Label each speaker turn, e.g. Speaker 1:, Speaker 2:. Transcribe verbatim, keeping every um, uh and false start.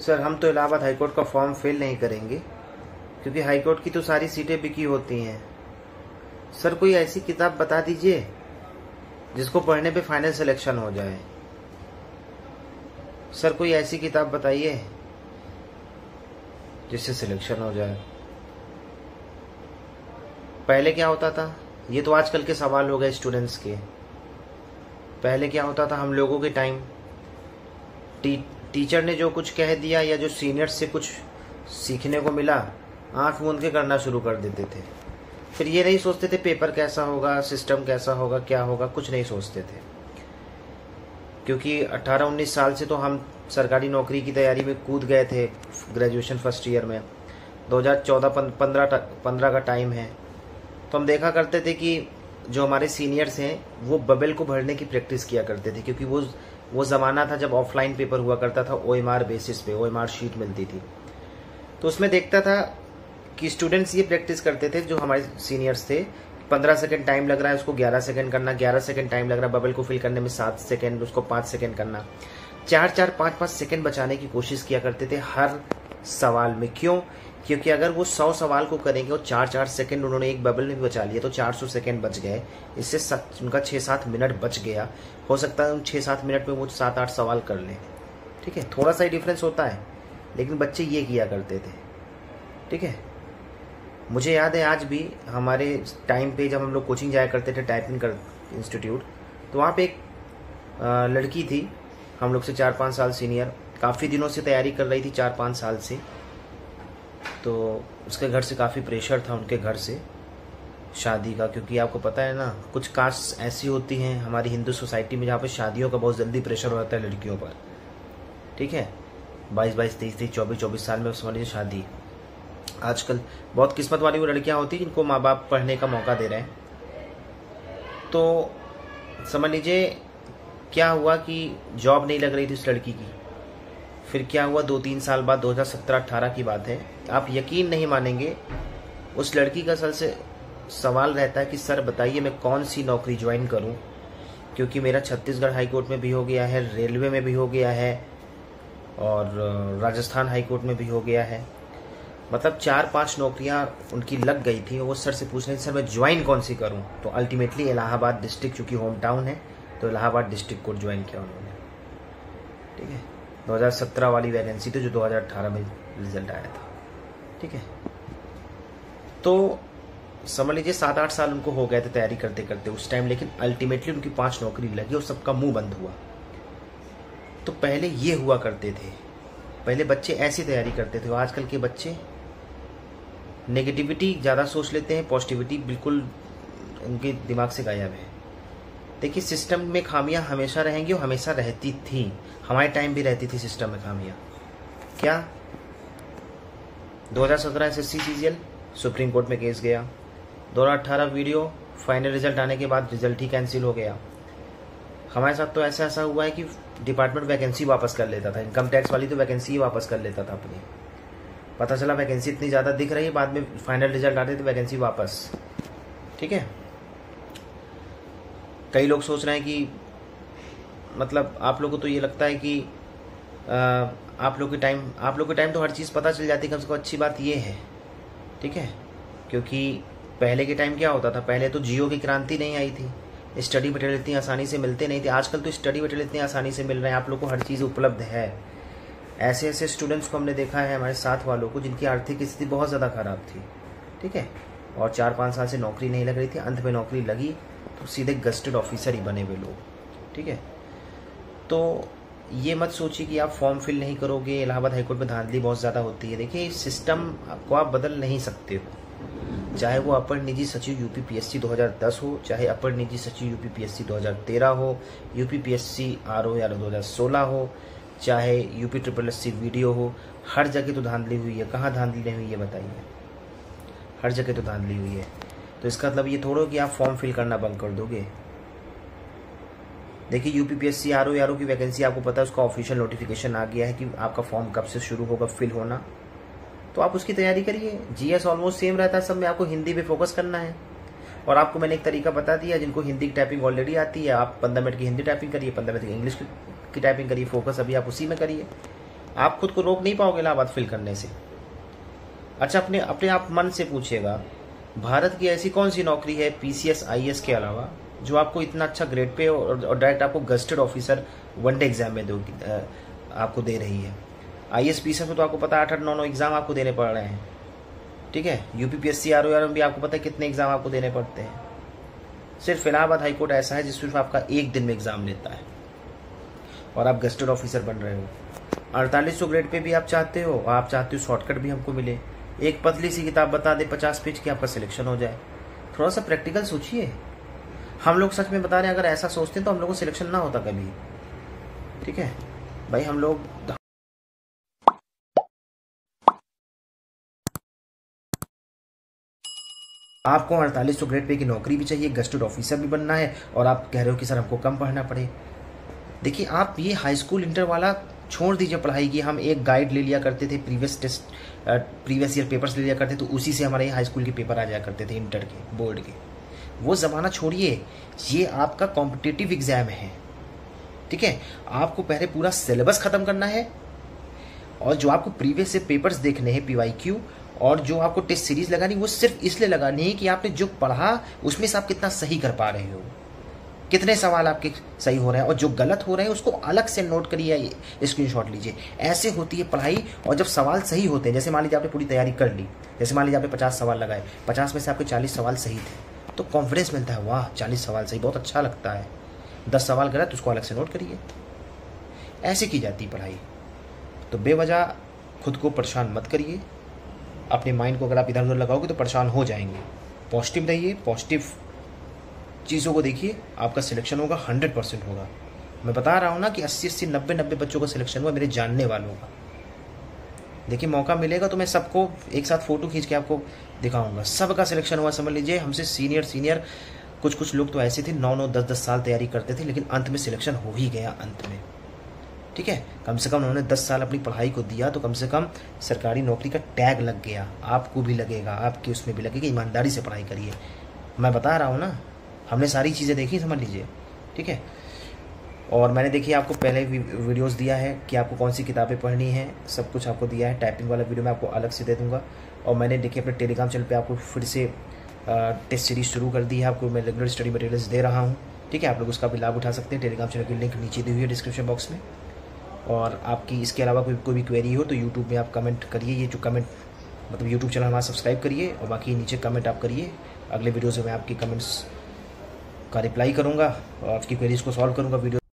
Speaker 1: Sir हम तो Allahabad high court का फॉर्म फिल नहीं करेंगे क्योंकि हाईकोर्ट की तो सारी सीटें बिकी होती हैं। सर कोई ऐसी किताब बता दीजिए जिसको पढ़ने पे फाइनल सिलेक्शन हो जाए। सर कोई ऐसी किताब बताइए जिससे सिलेक्शन हो जाए। पहले क्या होता था, ये तो आजकल के सवाल हो गए स्टूडेंट्स के। पहले क्या होता था, हम लोगों के टाइम टी, टीचर ने जो कुछ कह दिया या जो सीनियर से कुछ सीखने को मिला, आंख मूंद के करना शुरू कर देते थे। फिर ये नहीं सोचते थे पेपर कैसा होगा, सिस्टम कैसा होगा, क्या होगा, कुछ नहीं सोचते थे। क्योंकि अठारह उन्नीस साल से तो हम सरकारी नौकरी की तैयारी में कूद गए थे। ग्रेजुएशन फर्स्ट ईयर में दो हज़ार चौदह पंद्रह का टाइम है, तो हम देखा करते थे कि जो हमारे सीनियर्स हैं वो बबल को भरने की प्रैक्टिस किया करते थे। क्योंकि वो वो ज़माना था जब ऑफलाइन पेपर हुआ करता था, ओएमआर बेसिस पे ओएमआर शीट मिलती थी। तो उसमें देखता था कि स्टूडेंट्स ये प्रैक्टिस करते थे, जो हमारे सीनियर्स थे, पंद्रह सेकंड टाइम लग रहा है उसको ग्यारह सेकंड करना, ग्यारह सेकंड टाइम लग रहा है बबल को फिल करने में सात सेकंड, उसको पाँच सेकंड करना। चार चार पाँच पाँच सेकंड बचाने की कोशिश किया करते थे हर सवाल में। क्यों? क्योंकि अगर वो सौ सवाल को करेंगे और चार चार सेकंड उन्होंने एक बबल में भी बचा लिया तो चार सौ सेकंड बच गए। इससे उनका छः सात मिनट बच गया। हो सकता है उन छः सात मिनट में वो सात आठ सवाल कर लें। ठीक है, थोड़ा सा ही डिफरेंस होता है, लेकिन बच्चे ये किया करते थे। ठीक है, मुझे याद है आज भी हमारे टाइम पे जब हम लोग कोचिंग जाया करते थे टाइपिंग कर इंस्टीट्यूट, तो वहाँ पे एक आ, लड़की थी हम लोग से चार पाँच साल सीनियर, काफ़ी दिनों से तैयारी कर रही थी, चार पाँच साल से। तो उसके घर से काफ़ी प्रेशर था, उनके घर से शादी का। क्योंकि आपको पता है ना, कुछ कास्ट ऐसी होती हैं हमारी हिंदू सोसाइटी में जहाँ पे शादियों का बहुत जल्दी प्रेशर हो जाता है लड़कियों पर। ठीक है, बाईस बाईस तेईस तेईस चौबीस चौबीस साल में समझ लीजिए शादी। आजकल बहुत किस्मत वाली वो लड़कियाँ होती हैं जिनको माँ बाप पढ़ने का मौका दे रहे हैं। तो समझ लीजिए क्या हुआ कि जॉब नहीं लग रही थी उस लड़की की। फिर क्या हुआ, दो तीन साल बाद, दो हज़ार सत्रह अठारह की बात है, आप यकीन नहीं मानेंगे, उस लड़की का सर से सवाल रहता है कि सर बताइए मैं कौन सी नौकरी ज्वाइन करूं, क्योंकि मेरा छत्तीसगढ़ हाई कोर्ट में भी हो गया है, रेलवे में भी हो गया है और राजस्थान हाई कोर्ट में भी हो गया है। मतलब चार पांच नौकरियां उनकी लग गई थी। वो सर से पूछ रहे थे सर मैं ज्वाइन कौन सी करूं। तो अल्टीमेटली इलाहाबाद डिस्ट्रिक्ट, चूंकि होम टाउन है, तो इलाहाबाद डिस्ट्रिक्ट कोर्ट ज्वाइन किया उन्होंने। ठीक है, दो हज़ार सत्रह वाली वैकेंसी थी जो दो हज़ार अठारह में रिजल्ट आया था। ठीक है, तो समझ लीजिए सात आठ साल उनको हो गए थे तैयारी करते करते उस टाइम, लेकिन अल्टीमेटली उनकी पांच नौकरी लगी और सबका मुंह बंद हुआ। तो पहले ये हुआ करते थे, पहले बच्चे ऐसी तैयारी करते थे। आजकल के बच्चे नेगेटिविटी ज़्यादा सोच लेते हैं, पॉजिटिविटी बिल्कुल उनके दिमाग से गायब है। देखिए सिस्टम में खामियां हमेशा रहेंगी और हमेशा रहती थी, हमारे टाइम भी रहती थी सिस्टम में खामियां। क्या? दो हज़ार सत्रह एसएससी सीजीएल सुप्रीम कोर्ट में केस गया, दो हज़ार अठारह वीडियो फाइनल रिजल्ट आने के बाद रिजल्ट ही कैंसिल हो गया। हमारे साथ तो ऐसा ऐसा हुआ है कि डिपार्टमेंट वैकेंसी वापस कर लेता था, इनकम टैक्स वाली तो वैकेंसी ही वापस कर लेता था अपनी। पता चला वैकेंसी इतनी ज़्यादा दिख रही है, बाद में फाइनल रिजल्ट आते थे वैकेंसी वापस। ठीक है, कई लोग सोच रहे हैं कि मतलब आप लोगों को तो ये लगता है कि आ, आप लोग के टाइम आप लोग के टाइम तो हर चीज़ पता चल जाती है, कम से कम अच्छी बात ये है। ठीक है, क्योंकि पहले के टाइम क्या होता था, पहले तो जियो की क्रांति नहीं आई थी, स्टडी मटेरियल इतनी आसानी से मिलते नहीं थे। आजकल तो स्टडी मटेरियल इतनी आसानी से मिल रहे हैं, आप लोग को हर चीज़ उपलब्ध है। ऐसे ऐसे स्टूडेंट्स को हमने देखा है हमारे साथ वालों को जिनकी आर्थिक स्थिति बहुत ज़्यादा खराब थी। ठीक है, और चार पाँच साल से नौकरी नहीं लग रही थी, अंत में नौकरी लगी तो सीधे गस्टेड ऑफिसर ही बने हुए लोग। ठीक है, तो ये मत सोचिए कि आप फॉर्म फिल नहीं करोगे, इलाहाबाद हाईकोर्ट में धांधली बहुत ज़्यादा होती है। देखिए सिस्टम को आप बदल नहीं सकते हो, चाहे वो अपर निजी सचिव यूपी पीएससी दो हज़ार दस हो, चाहे अपर निजी सचिव यूपी पीएससी दो हज़ार तेरह हो, यूपी पीएससी आरओ या दो हज़ार सोलह हो, चाहे यूपी ट्रिपल एससी वीडियो हो, हर जगह तो धांधली हुई है। कहाँ धांधली नहीं हुई है बताइए? हर जगह तो धांधली हुई है। तो इसका मतलब ये थोड़ा कि आप फॉर्म फिल करना बंद कर दोगे। देखिए यूपीपीएससी आरओ आरओ की वैकेंसी आपको पता है, उसका ऑफिशियल नोटिफिकेशन आ गया है कि आपका फॉर्म कब से शुरू होगा फिल होना, तो आप उसकी तैयारी करिए। जीएस ऑलमोस्ट सेम रहता है सब में, आपको हिंदी पे फोकस करना है। और आपको मैंने एक तरीका बता दिया, जिनको हिंदी की टाइपिंग ऑलरेडी आती है, आप पंद्रह मिनट की हिंदी टाइपिंग करिए, पंद्रह मिनट की इंग्लिश की टाइपिंग करिए, फोकस अभी आप उसी में करिए। आप खुद को रोक नहीं पाओगे इलाहाबाद फिल करने से। अच्छा, अपने अपने आप मन से पूछिएगा, भारत की ऐसी कौन सी नौकरी है पीसीएस आईएएस के अलावा जो आपको इतना अच्छा ग्रेड पे और डायरेक्ट आपको गस्टेड ऑफिसर वनडे एग्जाम में दो आपको दे रही है। आईएएस पीसीएस में तो आपको पता है आठ आठ नौ नौ एग्जाम आपको देने पड़ रहे हैं, ठीक है। यूपीपीएससी आरओआर में भी आपको पता है कितने एग्जाम आपको देने पड़ते हैं। सिर्फ इलाहाबाद हाईकोर्ट ऐसा है जिस सिर्फ आपका एक दिन में एग्जाम लेता है और आप गस्टेड ऑफिसर बन रहे हो। अड़तालीस सौ ग्रेड पे भी आप चाहते हो और आप चाहते हो शॉर्टकट भी हमको मिले, एक पतली सी किताब बता दे पचास पेज की, आपका सिलेक्शन हो जाए। थोड़ा सा प्रैक्टिकल सोचिए। हम लोग सच में बता रहे हैं, अगर ऐसा सोचते हैं तो हम लोगों को सिलेक्शन ना होता कभी, ठीक है भाई। हम लोग आपको अड़तालीस सौ ग्रेड पे की नौकरी भी चाहिए, गस्टेड ऑफिसर भी बनना है, और आप कह रहे हो कि सर हमको कम पढ़ना पड़े। देखिए, आप ये हाई स्कूल इंटर वाला छोड़ दीजिए पढ़ाई की। हम एक गाइड ले लिया करते थे, previous test previous year papers ले लिया करते, तो उसी से हमारे हाई स्कूल के पेपर आ जाया करते थे, इंटर के बोर्ड के। वो ज़माना छोड़िए, ये आपका कॉम्पिटिटिव एग्जाम है, ठीक है। आपको पहले पूरा सिलेबस खत्म करना है, और जो आपको प्रीवियस से पेपर्स देखने हैं पीवाईक्यू, और जो आपको टेस्ट सीरीज लगानी, वो सिर्फ इसलिए लगानी है कि आपने जो पढ़ा उसमें से आप कितना सही कर पा रहे हो, कितने सवाल आपके सही हो रहे हैं, और जो गलत हो रहे हैं उसको अलग से नोट करिए, स्क्रीनशॉट लीजिए। ऐसे होती है पढ़ाई। और जब सवाल सही होते हैं, जैसे मान लीजिए आपने पूरी तैयारी कर ली, जैसे मान लीजिए आपने पचास सवाल लगाए, पचास में से आपके चालीस सवाल सही थे, तो कॉन्फिडेंस मिलता है, वाह चालीस सवाल सही, बहुत अच्छा लगता है। दस सवाल गलत, उसको अलग से नोट करिए। ऐसे की जाती है पढ़ाई। तो बेवजह खुद को परेशान मत करिए। अपने माइंड को अगर आप इधर उधर लगाओगे तो परेशान हो जाएंगे। पॉजिटिव रहिए, पॉजिटिव चीज़ों को देखिए, आपका सिलेक्शन होगा, हंड्रेड परसेंट होगा। मैं बता रहा हूँ ना कि अस्सी अस्सी नब्बे नब्बे बच्चों का सिलेक्शन हुआ, मेरे जानने वालों का। देखिए, मौका मिलेगा तो मैं सबको एक साथ फ़ोटो खींच के आपको दिखाऊंगा। सबका सिलेक्शन हुआ, समझ लीजिए। हमसे सीनियर सीनियर कुछ कुछ लोग तो ऐसे थे, नौ नौ दस दस साल तैयारी करते थे, लेकिन अंत में सिलेक्शन हो ही गया अंत में, ठीक है। कम से कम उन्होंने दस साल अपनी पढ़ाई को दिया, तो कम से कम सरकारी नौकरी का टैग लग गया। आपको भी लगेगा, आपकी उसमें भी लगेगा। ईमानदारी से पढ़ाई करिए। मैं बता रहा हूँ ना, हमने सारी चीज़ें देखी, समझ लीजिए, ठीक है। और मैंने देखिए आपको पहले वीडियोस दिया है कि आपको कौन सी किताबें पढ़नी है, सब कुछ आपको दिया है। टाइपिंग वाला वीडियो मैं आपको अलग से दे दूंगा। और मैंने देखिए अपने टेलीग्राम चैनल पे आपको फिर से टेस्ट सीरीज शुरू कर दी है। आपको मैं रेगुलर स्टडी मटेरियल्स दे रहा हूँ, ठीक है। आप लोग उसका भी लाभ उठा सकते हैं। टेलीग्राम चैनल की लिंक नीचे दी हुई है डिस्क्रिप्शन बॉक्स में। और आपकी इसके अलावा कोई कोई भी क्वेरी हो तो यूट्यूब में आप कमेंट करिए। ये जो कमेंट मतलब यूट्यूब चैनल हमारा सब्सक्राइब करिए, और बाकी नीचे कमेंट आप करिए। अगले वीडियो से मैं आपकी कमेंट्स का रिप्लाई करूँगा और आपकी क्वेरीज को सॉल्व करूँगा वीडियो